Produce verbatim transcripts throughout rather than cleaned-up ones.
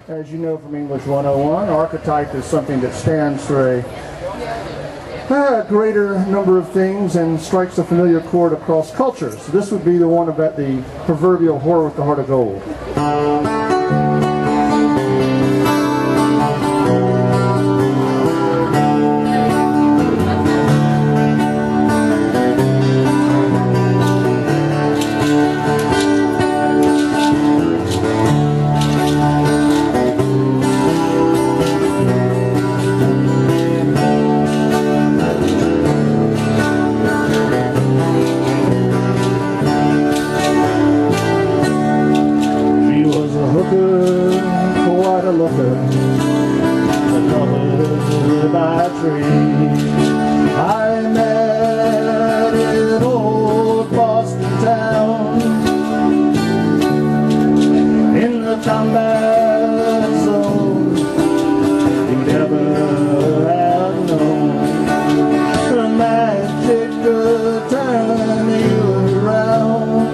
As you know from English one oh one, archetype is something that stands for a, a greater number of things and strikes a familiar chord across cultures. This would be the one about the proverbial whore with the heart of gold. Quite a looker, covered by a tree. I met in old Boston town, in the combat zone. You never have known the magic could turn you around.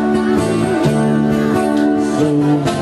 So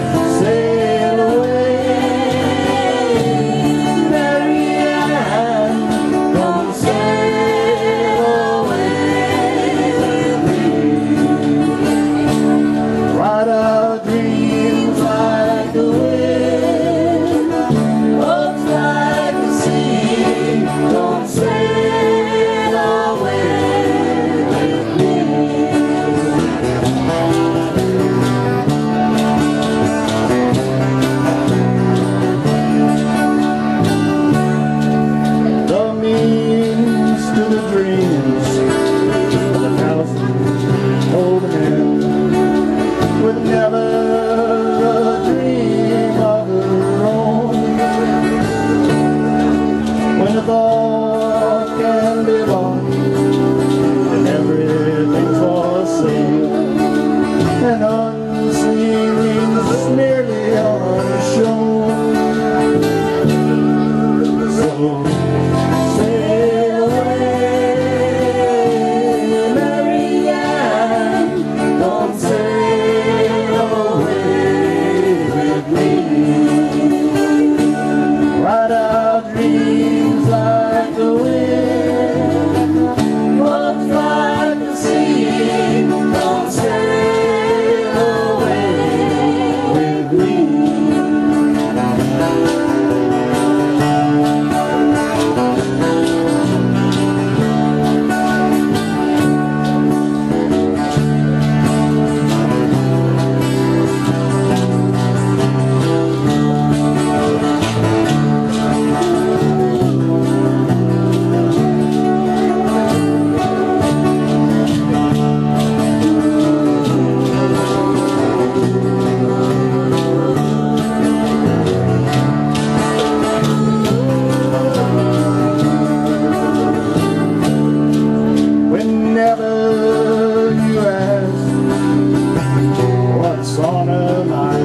on her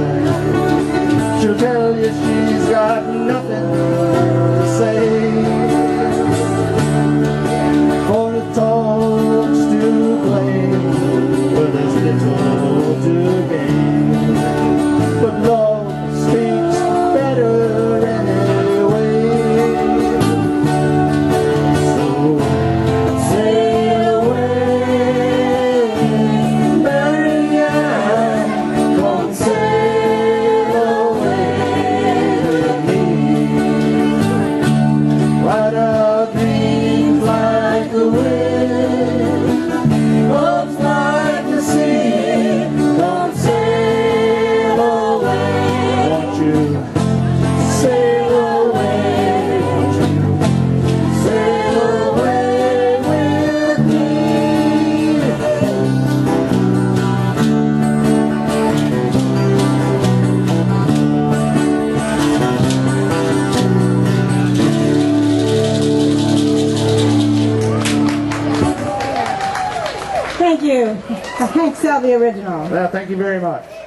mind, she'll tell you she's got nothing to say, for it talks to claim, but there's little to gain. But love speaks better anyway. So sail away, Marianne. Thank you. Hank Sell, the original. Well, thank you very much.